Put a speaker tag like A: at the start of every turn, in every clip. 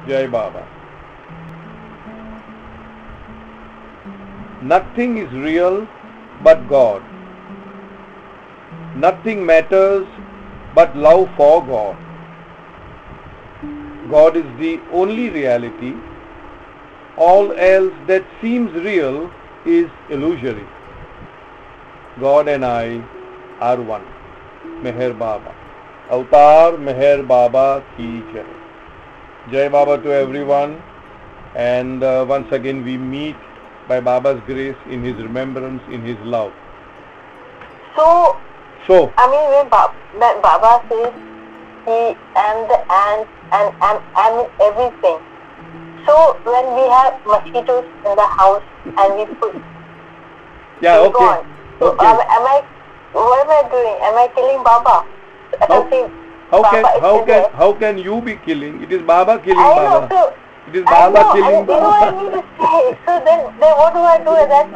A: Jai Baba. Nothing is real but God. Nothing matters but love for God. God is the only reality. All else that seems real is illusory. God and I are one. Meher Baba. Avatar Meher Baba ki jai. Jai Baba to everyone. And once again we meet by Baba's grace, in his remembrance, in his love.
B: So I mean, when Baba says he am the ant and am in everything. So when we have mosquitoes in the house and we put
A: okay.
B: Gone. So
A: Okay.
B: What am I doing? Am I killing Baba?
A: How can you be killing? It is Baba killing
B: I
A: Baba.
B: know, so
A: It is Baba killing
B: You know what I mean to say. So then what do I do at that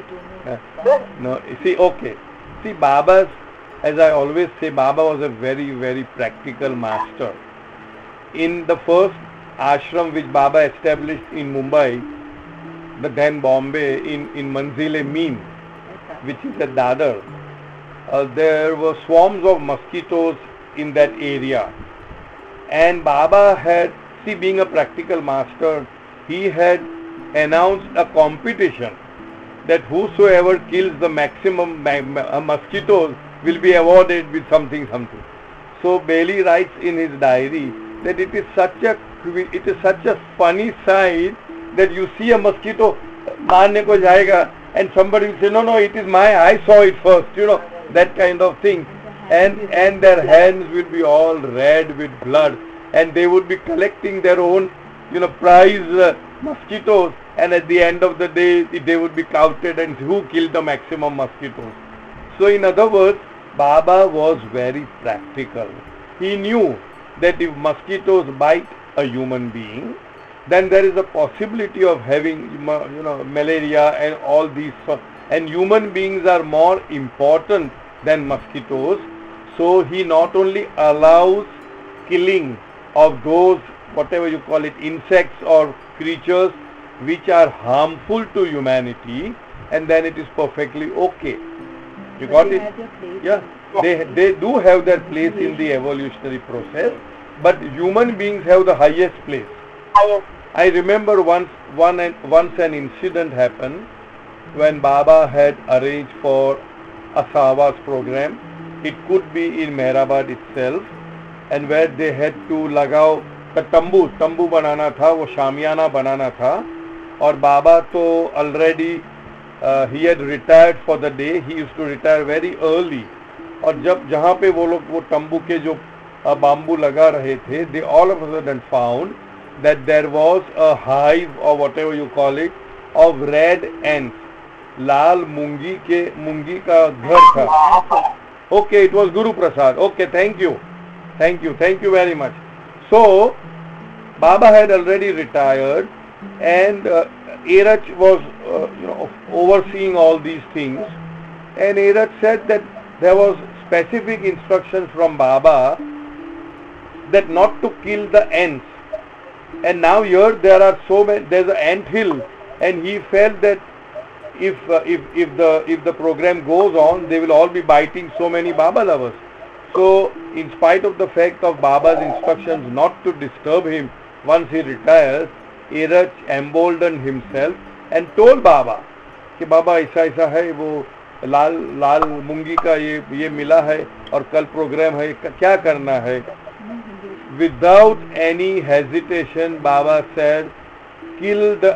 B: time?
A: No, see, okay. See, Baba's, as I always say, Baba was a very, very practical master. In the first ashram which Baba established in Mumbai, the then Bombay, in Manzil-e-Meem, which is at Dadar, there were swarms of mosquitoes in that area. And Baba had, see, being a practical master, he had announced a competition that whosoever kills the maximum mosquitoes will be awarded with something. So Bailey writes in his diary that it is such a funny sight that you see a mosquito marne ko jayega and somebody will say, no, it is I saw it first, that kind of thing. And their hands will be all red with blood, and they would be collecting their own, prize mosquitoes, and at the end of the day, they would be counted and who killed the maximum mosquitoes. So in other words, Baba was very practical. He knew that if mosquitoes bite a human being, then there is a possibility of having, malaria and all these. And human beings are more important than mosquitoes. So he not only allows killing of those, whatever you call it, insects or creatures which are harmful to humanity, and then it is perfectly okay. You got it? Yeah. They do have their place in the evolutionary process, but human beings have the highest place. I remember once an incident happened when Baba had arranged for a Savas program. It could be in Mehrabad itself, and where they had to लगाओ तंबू बनाना था, वो शामियाना बनाना था, और बाबा तो already he had retired for the day. He used to retire very early. और जब जहाँ पे वो लोग वो तंबू के जो बाम्बू लगा रहे थे, they all of a sudden found that there was a hive or whatever you call it of red ants. लाल मूंगी का घर था. Okay, it was Guru Prasad. Okay, thank you very much. So Baba had already retired, and Erach was overseeing all these things, and Erach said that there was specific instructions from Baba that not to kill the ants. And now here there are so many, there's an ant hill, and he felt that if the program goes on, they will all be biting so many Baba lovers. So in spite of the fact of Baba's instructions not to disturb him once he retires, Erach emboldened himself and told Baba कि बाबा ऐसा है, वो लाल मूंगी का ये मिला है और कल प्रोग्राम है, क्या करना है. Without any hesitation, Baba said, kill the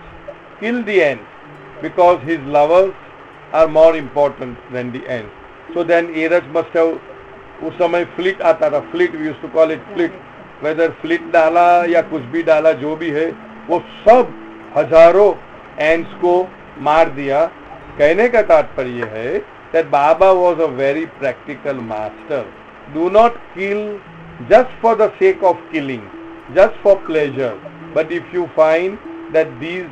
A: ants, because his lovers are more important than the ants. So then Erach must have, उस समय फ्लिट आता था, flit, we used to call it flit, whether flit डाला या कुछ भी डाला, जो भी है, वो सब हजारों ants को मार दिया. कहने का तात्पर्य है that Baba was a very practical master. Do not kill just for the sake of killing, just for pleasure. But if you find that these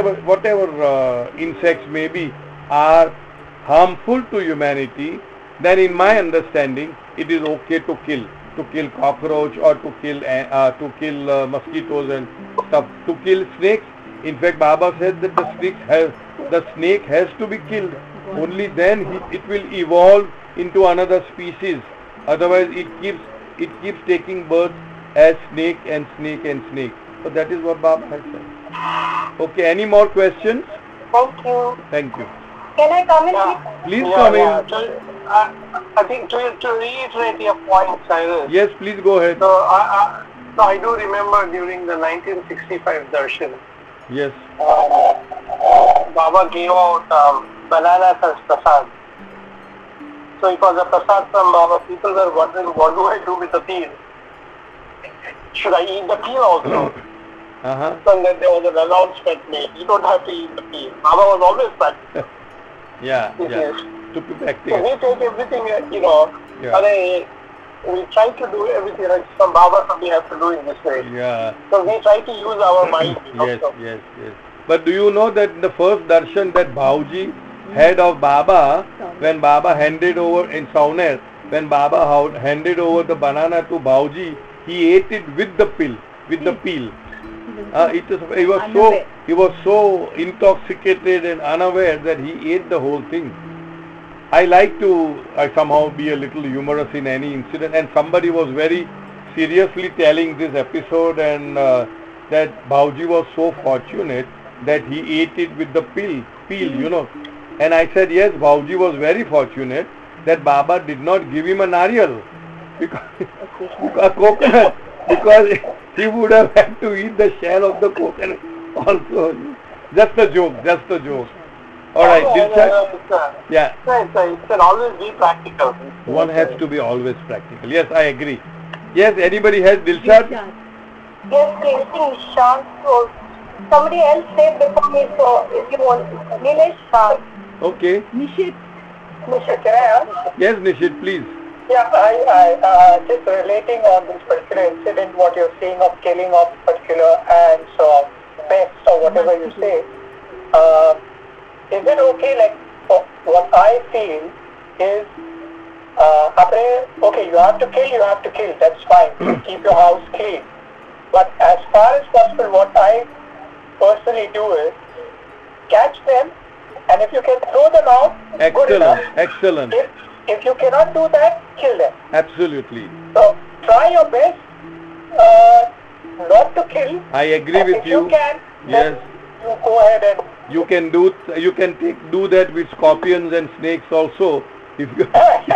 A: whatever insects may be are harmful to humanity, then in my understanding it is okay to kill. to kill cockroach or to kill mosquitoes and stuff. To kill snakes, in fact, Baba said that the snake has to be killed. Only then it will evolve into another species. Otherwise, it keeps taking birth as snake and snake and snake. So that is what Baba has said. Okay, any more questions?
B: Thank you.
A: Thank you.
B: Can I come in?
A: Please come in.
C: I think to reiterate your point, Cyrus.
A: Yes, please go ahead.
C: So I do remember during the 1965 darshan,
A: Yes.
C: Baba gave out bananas as prasad. So it was a prasad from Baba. People were wondering, what do I do with the peel? Should I eat the peel also?
A: Uh-huh.
C: And then there was an announcement made, you don't have to eat the peel. Baba was always practical.
A: Yeah.
C: Yes.
A: To be
C: So
A: practical.
C: we take everything,
A: Yeah.
C: we try to do everything like from Baba, so we have to do it this way.
A: Yeah.
C: So we try to use our mind.
A: Yes. But do you know that the first darshan that Bhauji had of Baba, when Baba handed over in Sauner, when Baba handed over the banana to Bhauji, he ate it with the peel. He was so intoxicated and unaware that he ate the whole thing. I like to somehow be a little humorous in any incident, and somebody was very seriously telling this episode, and that Bhauji was so fortunate that he ate it with the peel, And I said, yes, Bhauji was very fortunate that Baba did not give him a nariyal, a coconut, because he would have had to eat the shell of the coconut also. Just a joke. Alright, Dilshad? Yeah.
C: It can always be practical.
A: One has to be always practical. Yes, I agree. Yes, anybody has Dilshad?
B: Yes, please. Nishant. So somebody else said before me, so if you want, Nilesh.
A: Okay.
B: Nishit,
C: Can I ask?
A: Yes, Nishit, please.
C: Yeah, I just relating on this particular incident, what you're saying of killing of particular ants or pests or whatever you say. Is it okay, like, what I feel is, okay, you have to kill, that's fine. Keep your house clean. But as far as possible, what I personally do is, catch them, and if you can throw them out, good enough.
A: Excellent.
C: If you cannot do that, kill them.
A: Absolutely.
C: So try your best not to kill.
A: I agree with
C: if
A: you.
C: You can.
A: Yes.
C: You go ahead and.
A: You can do that with scorpions and snakes also. If you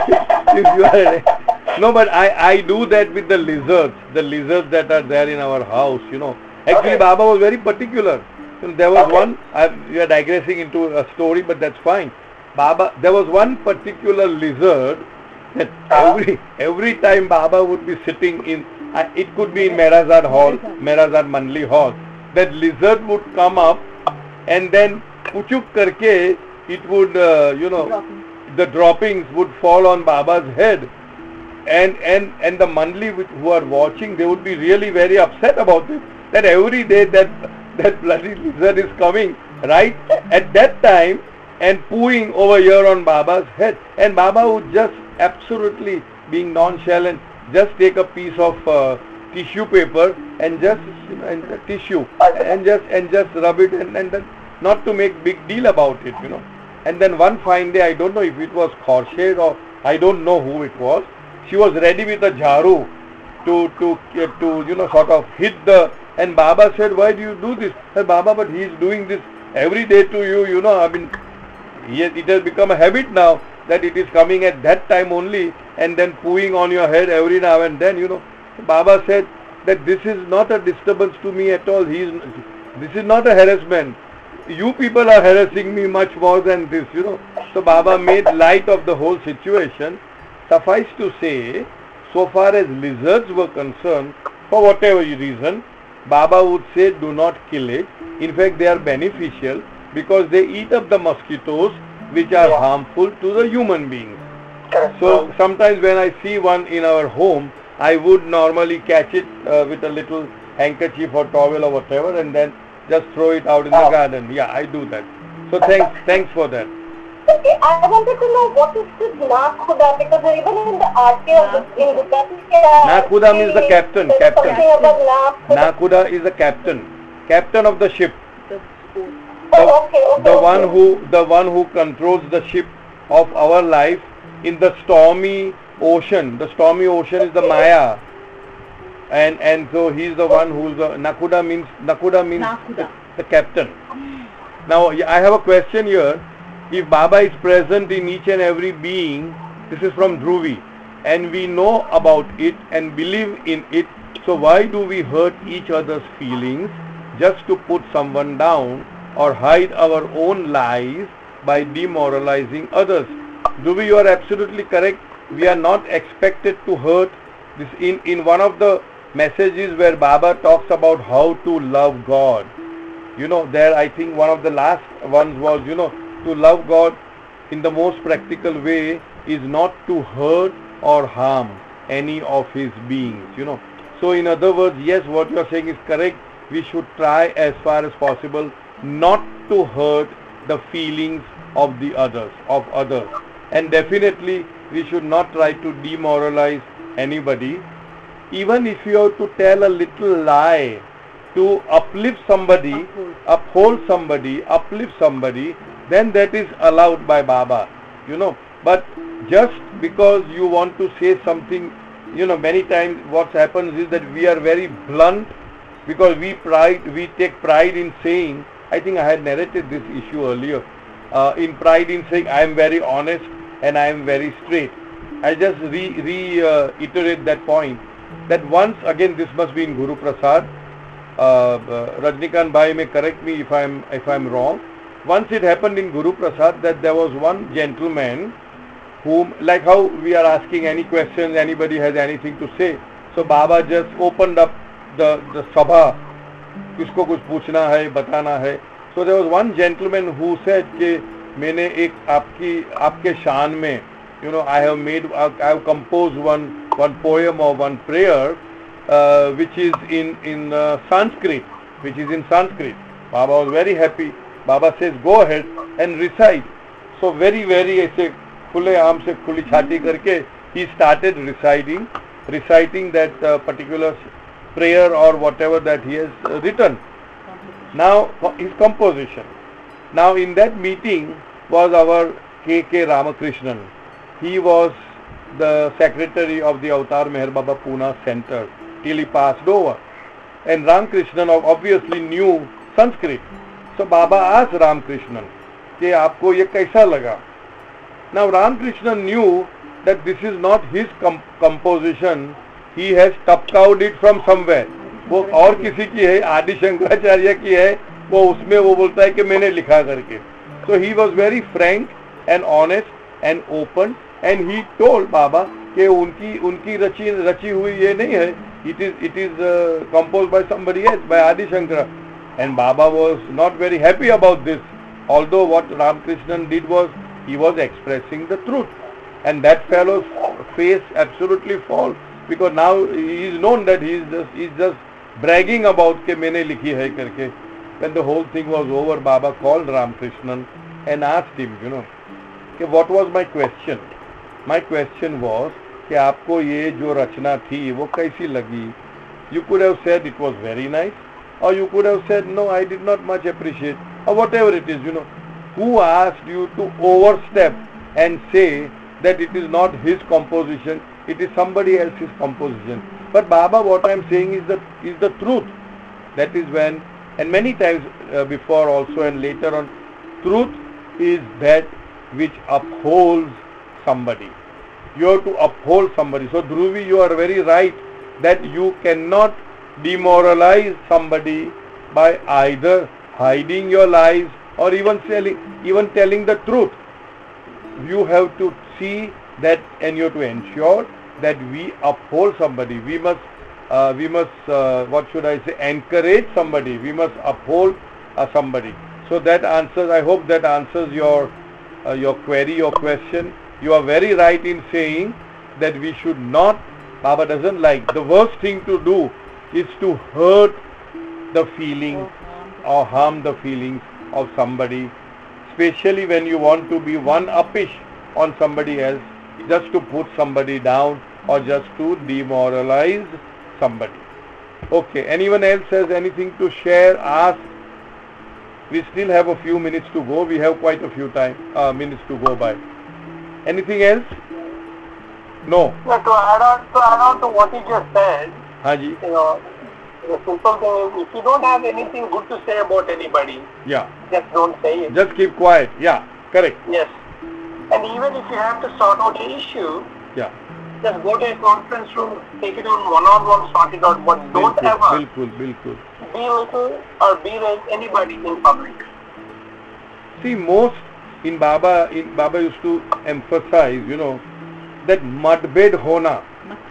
A: are no, but I do that with the lizards that are there in our house. Actually,
C: Okay.
A: Baba was very particular. There was one. We are digressing into a story, but that's fine. There was one particular lizard that every time Baba would be sitting in, it could be in Merazad Mandli Hall, that lizard would come up and then puchuk karke, it would, the droppings would fall on Baba's head, and the Mandli who are watching, they would be really very upset about it, that every day that bloody lizard is coming right at that time and pooing over here on Baba's head, and Baba would just absolutely being nonchalant, just take a piece of tissue paper and just rub it and then not to make big deal about it, And then one fine day, I don't know if it was Khorshid or I don't know who it was, she was ready with a jharu to sort of hit the, and Baba said, why do you do this? I said, Baba, but he is doing this every day to you, I mean, it has become a habit now that it is coming at that time only and then pooing on your head every now and then, Baba said that this is not a disturbance to me at all. This is not a harassment. You people are harassing me much more than this, So Baba made light of the whole situation. Suffice to say, so far as lizards were concerned, for whatever reason, Baba would say do not kill it. In fact, they are beneficial because they eat up the mosquitoes which are harmful to the human beings. So sometimes when I see one in our home, I would normally catch it with a little handkerchief or towel or whatever and then just throw it out in the garden. Yeah, I do that. So thanks for that.
B: Okay, I wanted to know what is this Nakhuda, because even in the arti of the in
A: Nakhuda means the captain.
B: there is something about Nakhuda.
A: Nakhuda is the captain of the ship.
B: Oh, okay.
A: The one who controls the ship of our life in the stormy ocean. The stormy ocean is the Maya, and so he's the one who's the Nakhuda means the captain. Now I have a question here. If Baba is present in each and every being, this is from Dhruvi, and we know about it and believe in it, so why do we hurt each other's feelings just to put someone down or hide our own lies by demoralizing others? Dhruvi, you are absolutely correct. We are not expected to hurt. This in one of the messages where Baba talks about how to love God. There I think one of the last ones was, to love God in the most practical way is not to hurt or harm any of his beings. So in other words, yes, what you are saying is correct. We should try as far as possible not to hurt the feelings of the others, and definitely we should not try to demoralize anybody. Even if you have to tell a little lie to uplift somebody, uphold somebody, uplift somebody, then that is allowed by Baba, But just because you want to say something, many times what happens is that we are very blunt because we take pride in saying, I think I had narrated this issue earlier, in pride in saying I am very honest and I am very straight. I just reiterate that point, that once again, this must be in Guru Prasad, Rajnikant Bhai may correct me if I'm wrong. Once it happened in Guru Prasad that there was one gentleman whom, like how we are asking any questions, anybody has anything to say, so Baba just opened up the sabha, kisko kuch पूछना है, बताना है. So there was one gentleman who said कि मैंने एक आपके शान में, I have composed one poem or one prayer which is in Sanskrit, Baba was very happy. Baba says, go ahead and recite. So very ऐसे खुले आम से खुली छाती करके he started reciting that particular prayer or whatever that he has written. Now his composition. Now in that meeting was our K.K. Ramakrishnan. He was the secretary of the Avatar Meher Baba Pune Center till he passed over. And Ramakrishnan obviously knew Sanskrit. So Baba asked Ramakrishnan, कि आपको ये कैसा लगा? Now Ramakrishnan knew that this is not his composition. He has tupcowed it from somewhere. वो और किसी की है, आदि शंकराचार्य की है, वो उसमें वो बोलता है कि मैंने लिखा करके. So he was very frank and honest and open, and he told Baba कि उनकी रची हुई ये नहीं है. It is composed by somebody else, by Adi Shankara. And Baba was not very happy about this. Although what Ramakrishnan did was, he was expressing the truth. And that fellow's face absolutely falls, because now he is known that he is just bragging about कि मैंने लिखी है करके. When the whole thing was over, Baba called Ramakrishnan and asked him, कि what was my question? My question was कि आपको ये जो रचना थी वो कैसी लगी? You could have said it was very nice, or you could have said no, I did not much appreciate, or whatever it is. Who asked you to overstep and say that it is not his composition, it is somebody else's composition? But Baba, what I am saying is the truth. That is when, and many times before also and later on, truth is that which upholds somebody. You have to uphold somebody. So Dhruvi, you are very right that you cannot demoralize somebody by either hiding your lies or even telling the truth. You have to see that, and you have to ensure that we uphold somebody. We must what should I say, encourage somebody. We must uphold somebody. So that answers, I hope that answers your query, your question. You are very right in saying that we should not, Baba doesn't like, the worst thing to do is to hurt the feelings or harm the feelings of somebody. especially when you want to be one-uppish on somebody else, just to put somebody down or just to demoralize somebody. Okay, anyone else has anything to share, ask? We still have a few minutes to go. We have quite a few minutes to go by. Anything else? No.
C: Yeah, to add on to what you just said,
A: Haji.
C: The simple thing is, if you don't have anything good to say about anybody,
A: Yeah.
C: just don't say it.
A: Just keep quiet. Yeah. Correct.
C: Yes. And even if you have to sort out an issue,
A: Yeah.
C: just go to a conference room, take it on one-on-one, sort it out, but don't ever
A: Bilkul.
C: belittle or berate anybody in public.
A: See, most in Baba used to emphasize, that matbed hona.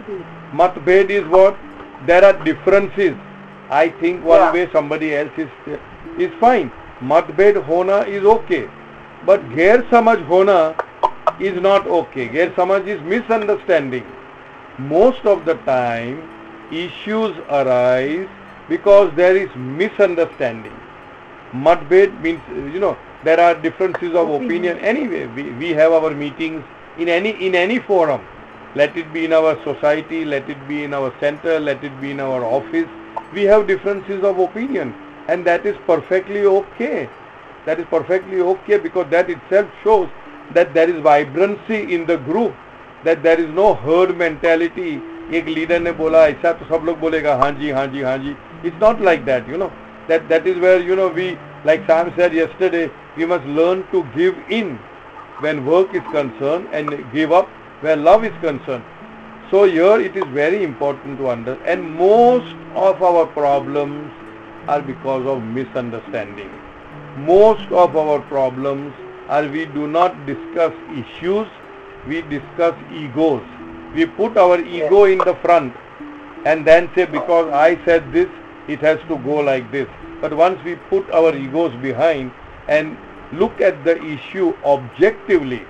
A: Matbed is what? There are differences. I think one way, somebody else is fine. Matbed hona is okay. But ghair samajh hona is not okay. Ghair samajh is misunderstanding. Most of the time, issues arise because there is misunderstanding. Matbed means, there are differences of opinion. Anyway, we have our meetings in any forum. Let it be in our society, let it be in our center, let it be in our office. We have differences of opinion, and that is perfectly okay. That is perfectly okay, because that itself shows that there is vibrancy in the group, that there is no herd mentality. एक leader ने बोला ऐसा तो सब लोग बोलेगा हाँ जी. It's not like that, That is where, we, like Sam said yesterday, we must learn to give in when work is concerned and give up where love is concerned. So here it is very important to understand, and most of our problems are because of misunderstanding. Most of our problems are we do not discuss issues, we discuss egos. We put our ego in the front and then say, because I said this, it has to go like this. But once we put our egos behind and look at the issue objectively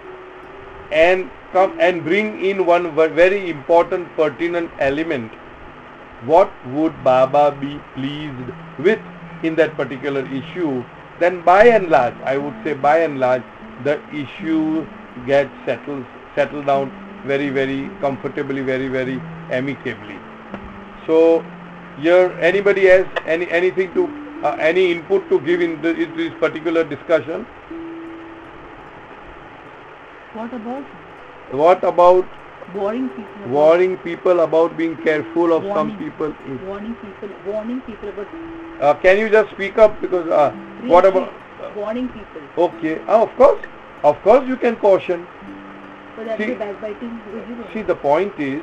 A: and come and bring in one very important pertinent element, what would Baba be pleased with in that particular issue, then by and large, I would say by and large, the issue gets settled down very, very comfortably, very, very amicably. So here, anybody has anything to any input to give in this particular discussion? What about
D: warning people?
A: Warning people about being careful of some people.
D: Warning people about.
A: Can you just speak up, because what about
D: warning people?
A: Okay, of course you can caution.
D: So that is backbiting.
A: See, the point is,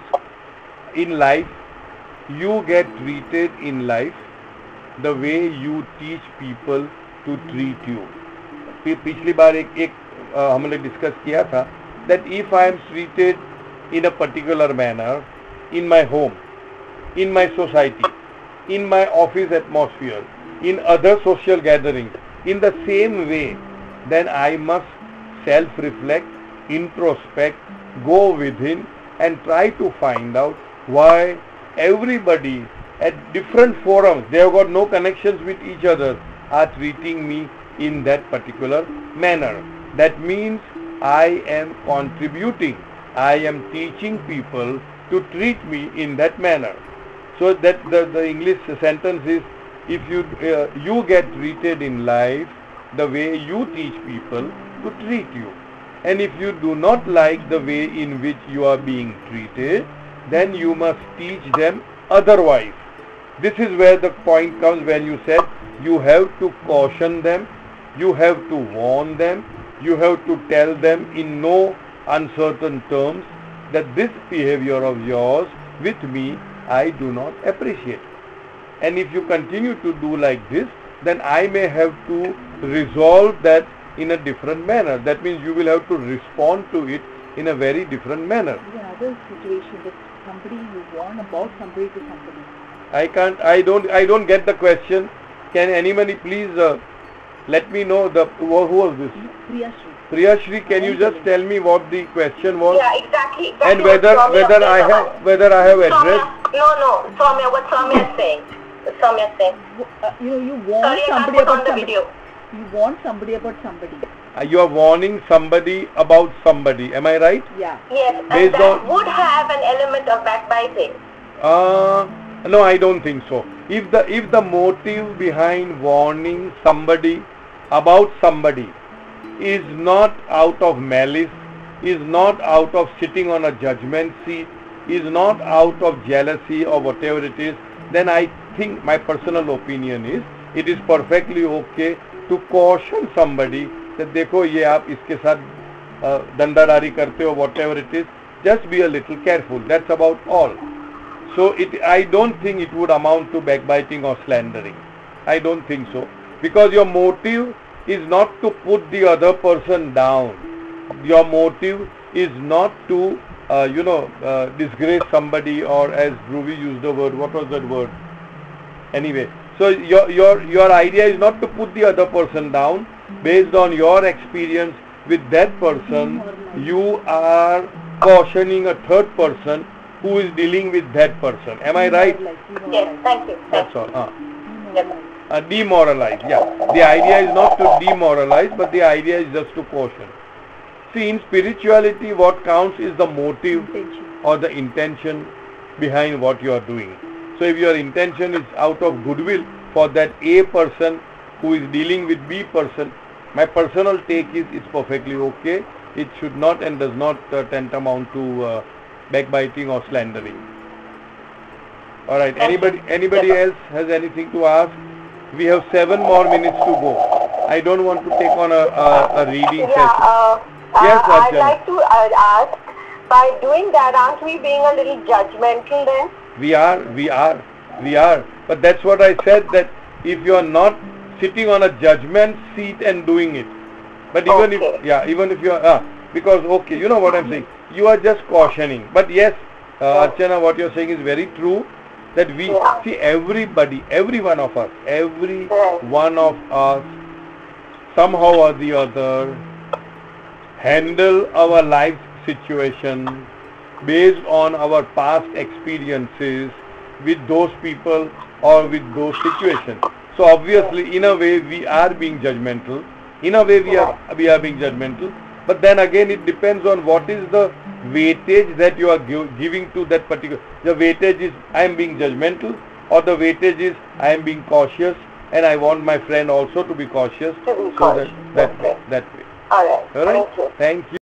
A: in life, you get treated in life the way you teach people to treat you. पिछली बार एक हमने discuss किया था that if I am treated in a particular manner in my home, in my society, in my office atmosphere, in other social gatherings, in the same way, then I must self-reflect, introspect, go within and try to find out why everybody at different forums, they have got no connections with each other, are treating me in that particular manner. That means I am contributing, I am teaching people to treat me in that manner. So that the English sentence is, if you get treated in life the way you teach people to treat you. And if you do not like the way in which you are being treated, then you must teach them otherwise. This is where the point comes when you said you have to caution them, you have to warn them, you have to tell them in no uncertain terms that this behavior of yours with me I do not appreciate. And if you continue to do like this, then I may have to resolve that in a different manner. That means you will have to respond to it in a very different manner.
D: In another situation, that somebody you warn about somebody to somebody.
A: I don't get the question. Can anybody please let me know who was this? Priyashri, can you just tell me what the question was?
B: Yeah, exactly.
A: And whether I have addressed.
B: No, Soumya, what Soumya is saying.
D: You warn
B: Sorry,
D: somebody
B: I can't put
D: about
B: on the
D: somebody.
B: video.
D: You warn somebody about somebody,
A: You are warning somebody about somebody. Am I right?
D: Yeah.
B: Yes, and
A: Based
B: that
A: on-
B: would have an element of backbiting.
A: No, I don't think so. If the motive behind warning somebody about somebody is not out of malice, is not out of sitting on a judgment seat, is not out of jealousy or whatever it is, then I think, my personal opinion is, it is perfectly okay to caution somebody that देखो ये आप इसके साथ धंधादारी करते हो, whatever it is, just be a little careful. That's about all. So I don't think it would amount to backbiting or slandering. I don't think so, because your motive is not to put the other person down. Your motive is not to disgrace somebody, or as Dhruvi used the word, what was that word? Anyway, so your idea is not to put the other person down. Based on your experience with that person, you are cautioning a third person who is dealing with that person. Am I right?
B: Yes, thank you.
A: That's all.
B: Yes.
A: Demoralize. Yeah. The idea is not to demoralize, but the idea is just to caution. See, in spirituality, what counts is the motive or the intention behind what you are doing. So if your intention is out of goodwill for that A person who is dealing with B person, my personal take is it's perfectly okay. It should not and does not tantamount to backbiting or slandering. All right. Anybody else has anything to ask? We have 7 more minutes to go. I don't want to take on a reading session. Yes,
B: I'd
A: Archana.
B: like to ask, by doing that, aren't we being a little judgmental then?
A: We are. But that's what I said, that if you are not sitting on a judgment seat and doing it, but even if you are, because okay, you know what I'm saying, you are just cautioning. But yes, Archana, what you're saying is very true, that we see everybody, every one of us, somehow or the other, handle our life situation based on our past experiences with those people or with those situations. So obviously, in a way, we are being judgmental. In a way, we are being judgmental. But then again, it depends on what is the weightage that you are giving to that particular. The weightage is I am being judgmental, or the weightage is I am being cautious, and I want my friend also to be cautious.
B: To be cautious.
A: That way.
B: All right.
A: All right.
B: Thank you.
A: Thank you.